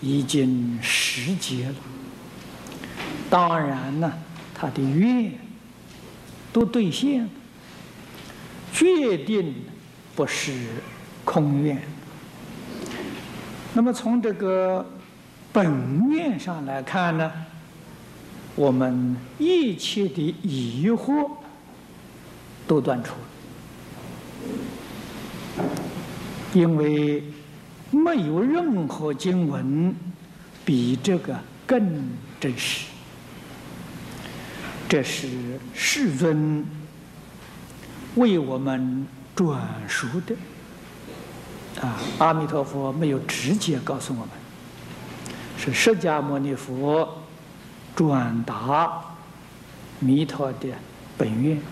已经实结了。当然呢，他的愿都兑现了，决定不是空愿。那么从这个本愿上来看呢，我们一切的疑惑都断除了，因为没有任何经文比这个更真实。这是世尊为我们转述的阿弥陀佛没有直接告诉我们，是释迦牟尼佛转达弥陀的本愿。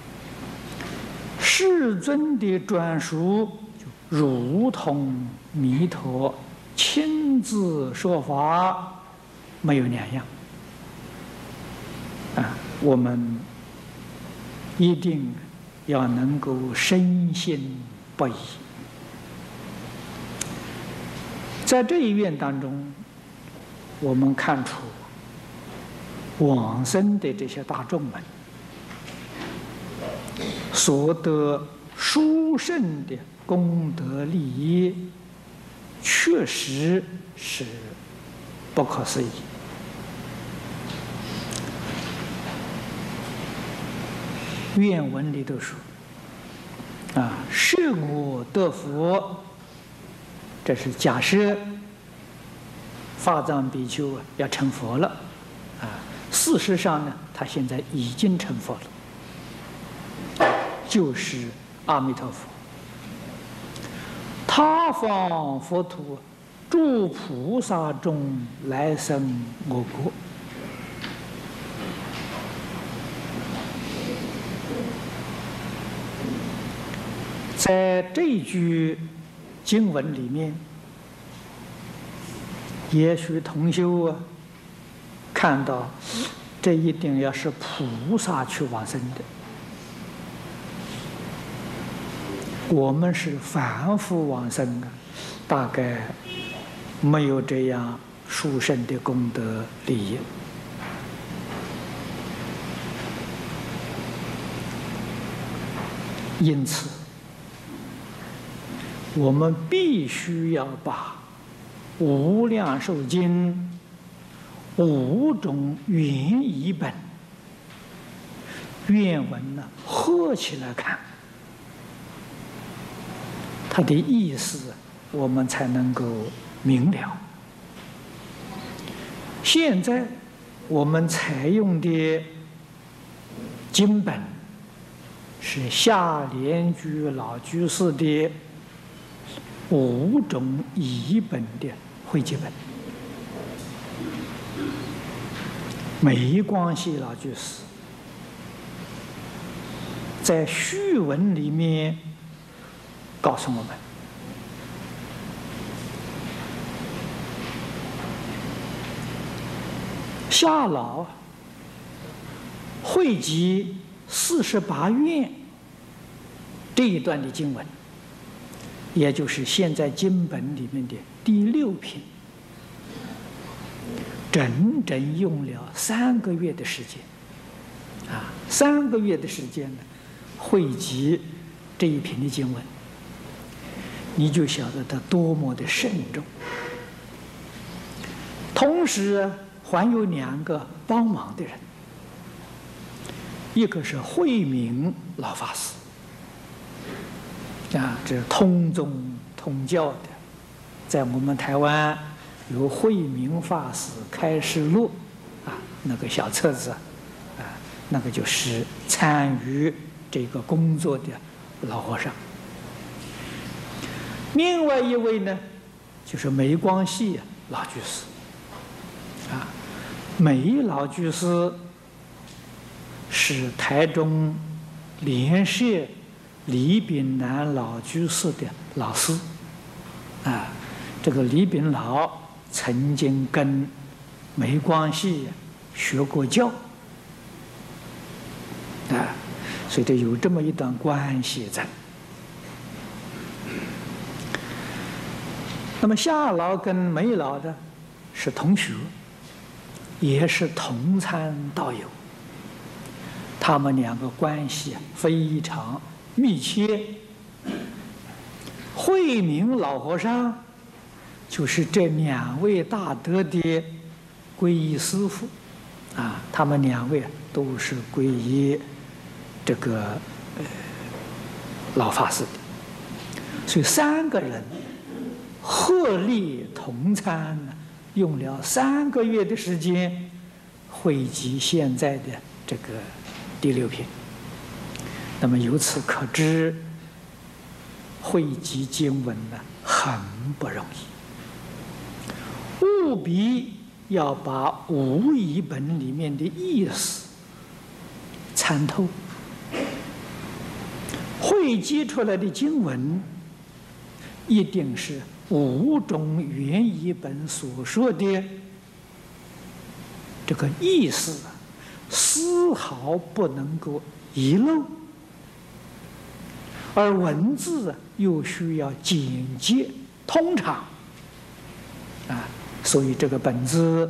世尊的转述就如同弥陀亲自说法，没有两样。我们一定要能够深信不疑。在这一愿当中，我们看出往生的这些大众们所得殊胜的功德利益，确实是不可思议。愿文里头说设我得佛，这是假设法藏比丘要成佛了事实上呢，他现在已经成佛了，就是阿弥陀佛。他方佛土，诸菩萨中来生我国。在这一句经文里面，也许同修看到这一定要是菩萨去往生的，我们是凡夫往生大概没有这样殊胜的功德利益。因此我们必须要把《无量寿经》5种原译本原文呢合起来看，它的意思我们才能够明了。现在我们采用的经本是下莲居老居士的5种译本的汇集本。梅光系老居士在序文里面告诉我们，夏老汇集48愿这一段的经文，也就是现在经本里面的第6品，整整用了3个月的时间，3个月的时间呢，汇集这一品的经文，你就晓得它多么的慎重。同时还有2个帮忙的人，一个是慧明老法师这是通宗通教的，在我们台湾有慧明法师开示录那个小册子那个就是参与这个工作的老和尚。另外一位呢，就是梅光系老居士梅老居士是台中莲社李炳南老居士的老师这个李炳老曾经跟梅光系学过教所以这有这么一段关系在。那么夏老跟梅老的是同学，也是同参道友，他们两个关系非常密切。慧明老和尚就是这两位大德的皈依师父，他们两位都是皈依这个老法师的，所以3个人合力同参，用了3个月的时间，汇集现在的这个第6品。那么由此可知，汇集经文呢很不容易，务必要把5译本里面的意思参透。汇集出来的经文，一定是5种原译本所说的这个意思，丝毫不能够遗漏。而文字又需要简洁通畅，所以这个本子，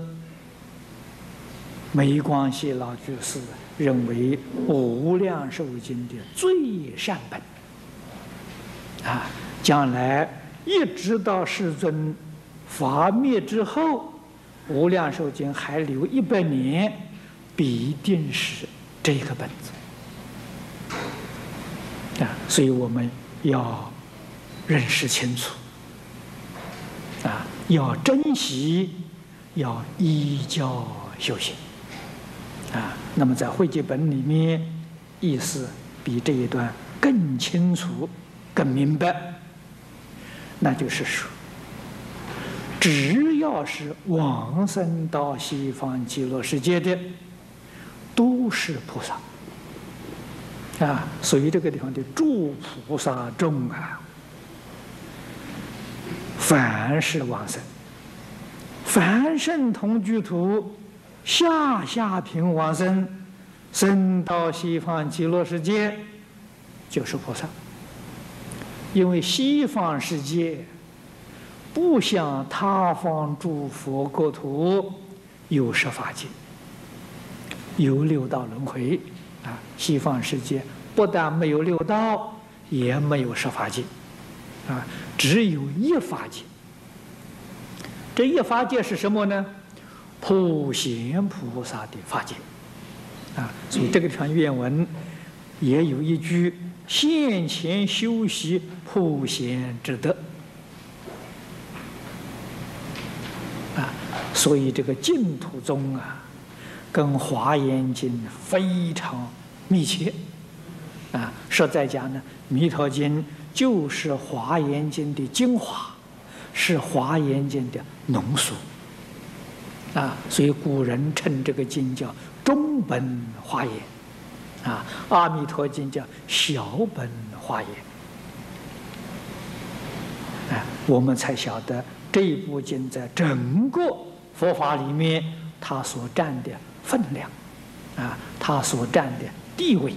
梅光系老居士认为《无量寿经》的最善本，将来一直到世尊法灭之后，《无量寿经》还留100年，必定是这个本子。所以我们要认识清楚，要珍惜，要依教修行，那么在汇集本里面，意思比这一段更清楚、更明白。那就是说，只要是往生到西方极乐世界的，都是菩萨。所以这个地方的诸菩萨众凡是往生，凡圣同居土，下品往生，生到西方极乐世界，就是菩萨。因为西方世界不像他方诸佛国土有十法界，有6道轮回。西方世界不但没有6道，也没有十法界，只有一法界。这一法界是什么呢？普贤菩萨的法界，所以这个地方原文也有一句：现前修习普贤之德。所以这个净土宗跟《华严经》非常密切，实在讲呢，《弥陀经》就是《华严经》的精华，是《华严经》的浓缩，所以古人称这个经叫中本华严，阿弥陀经叫小本华严，我们才晓得这一部经在整个佛法里面它所占的分量，它所占的地位。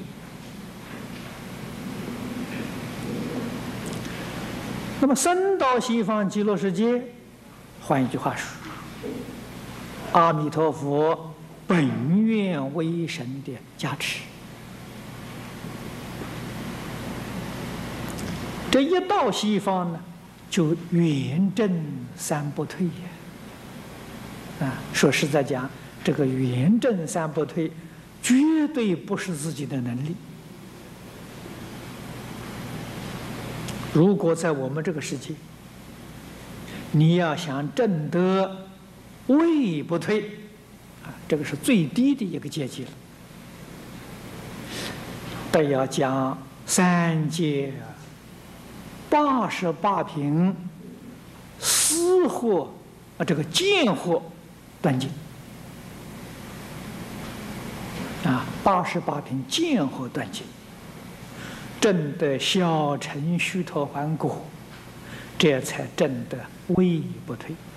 那么生到西方极乐世界，换一句话说，阿弥陀佛本愿威神的加持，这一到西方呢，就圆正三不退说实在讲，这个圆正三不退，绝对不是自己的能力。如果在我们这个世界，你要想证得位不退，这个是最低的一个阶级了，得要将3界88品私惑这个见惑断尽88品见惑断尽，证得小乘须陀洹果，这才证得位不退。